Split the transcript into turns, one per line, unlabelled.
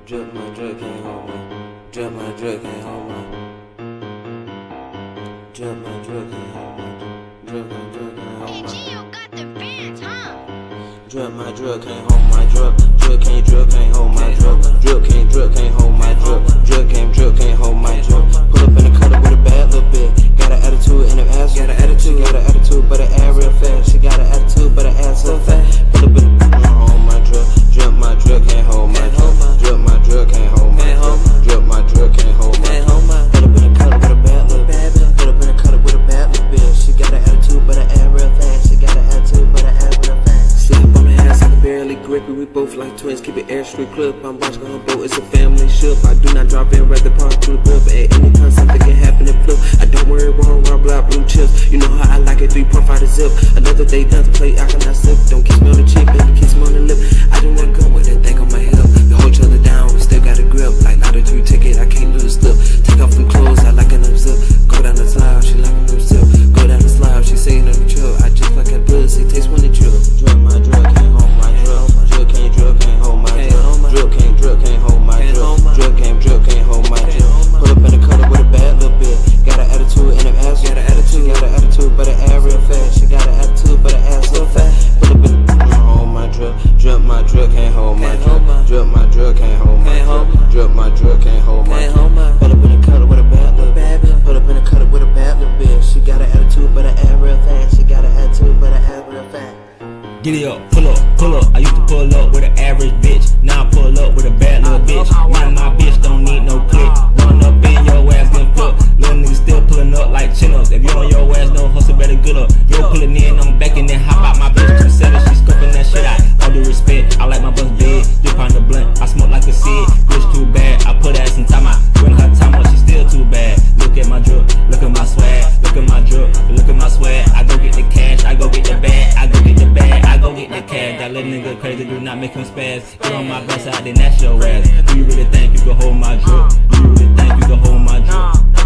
Drip my drip can't hold my. Drip my drip can't hold my. Drip my drip can't hold my. Drip my drip can't hold my.
Gio got the bands, huh?
Drip my drip can't hold my drip. Drip can't hold my drip. Drip can't hold my drip. Drip can't hold my drip. Pull up in the cutter with a bad little bit. Got an attitude and an ass. Got an attitude, but her ass real fast. She got an attitude, but her ass so fat. Pull up in the hold my drip. Drip my drip can't hold my drip. Drip my drip can't hold my drip. Drip my drip can't hold my drip. Pull up in the cutter with a bad little bit. Pull up in the cutter with a bad little bit. She got an attitude, but her ass real fast. She got an attitude, but her ass real fast. Slap on the ass, I can barely grip it. We both like twins, keep it airstream clip. I'm watching her boat, it's a family ship. I do not drop in, rather park to the grip. At any time, something can happen and flip. I don't worry, wrong, black blue chips. You know how I like it, 3.5 to zip. Another day done to play, I cannot slip. Don't kiss me on the cheek, baby, kiss me on the lip. I do not go with that thing on my hip. We hold each other down, we still got a grip. Like not a 3 ticket, I can't lose a slip. Take off them clothes, I like an unzip. Go down the slide, she like a new zip. Go down the slide, she saying no chill. I just like that pussy, taste when it drip. Drip my drip, can't hold my drip. Drip can't hold my drip. Drip can't hold my drip. Drip can't hold my drip. Pull up in the cutter with a bad little bit. Got an attitude and an ass. Got an attitude, but her ass real fast. She got an attitude, but her ass so fat. Pull up in the hold my drip. Drip my drip can't hold my drip. Drip my drip can't hold my drip. Drip my drip can't hold my drip. Pull up in the cutter with a bad little bit. Pull up in the cutter with a bad little bit. She got an attitude, but her ass real fast. She got an attitude, but her ass real fast.
Get it up, pull up. I used to pull up with an average bitch. Now I pull up with a bad little bitch. Now my bitch don't need no click. Run up in your ass, then flip. Little niggas still pulling up like chin-ups. If you on your ass, don't hustle, better good up. Yo, pulling in, I'm back and then hop out my bitch. 27, she scoping that shit out. All due respect, I like my bus big. Dip on the blunt, I smoke like a Sid. Bitch too bad, I put ass in time out. When her time up, she still too bad. Look at my drip, look at my swag. Look at my drip, look at my swag. I go get the cash, I go get the bag. I go get the bag, I go get the cash. That little nigga crazy, do not make him spaz. Get on my best side, then that's your ass. Do you really think you can hold my drip? Do you really think you can hold my drip?